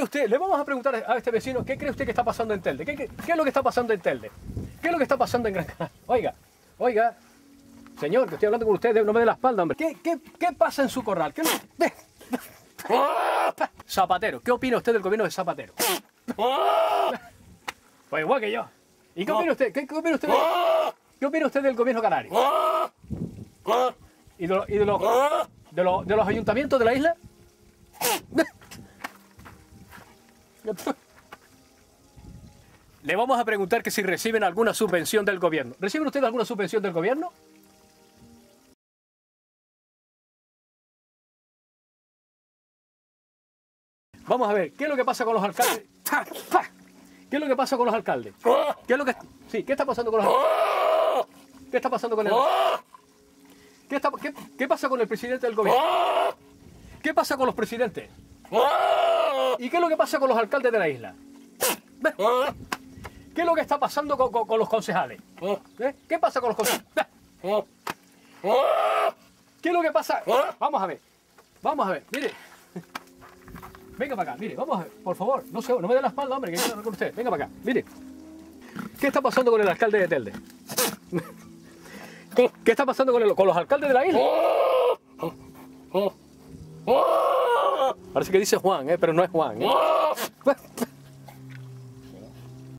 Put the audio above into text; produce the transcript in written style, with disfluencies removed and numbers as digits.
usted? Le vamos a preguntar a este vecino, ¿qué cree usted que está pasando en Telde? ¿Qué es lo que está pasando en Telde? ¿Qué es lo que está pasando en Gran Canaria? Oiga, señor, que estoy hablando con usted, no me dé la espalda, hombre. ¿Qué pasa en su corral? Zapatero, ¿qué opina usted del gobierno de Zapatero? Pues igual que yo. ¿Y qué opina usted? ¿Qué opina usted? ¿Qué opina usted del gobierno canario? ¿Y de los ayuntamientos de la isla? Le vamos a preguntar que si reciben alguna subvención del gobierno. ¿Reciben ustedes alguna subvención del gobierno? Vamos a ver, ¿qué es lo que pasa con los alcaldes? ¿Qué es lo que pasa con los alcaldes? ¿Qué es lo que... Sí, ¿qué está pasando con los alcaldes? ¿Qué está pasando con el... ¿Qué pasa con el presidente del gobierno? ¿Qué pasa con los presidentes? ¿Y qué es lo que pasa con los alcaldes de la isla? ¿Qué es lo que está pasando con los concejales? ¿Qué pasa con los concejales? ¿Qué es lo que pasa? Vamos a ver, mire. Venga para acá, mire, vamos a ver, por favor, no me dé la espalda, hombre, que quiero hablar con usted. Venga para acá, mire. ¿Qué está pasando con el alcalde de Telde? ¿Qué está pasando con los alcaldes de la isla? Parece que dice Juan, pero no es Juan,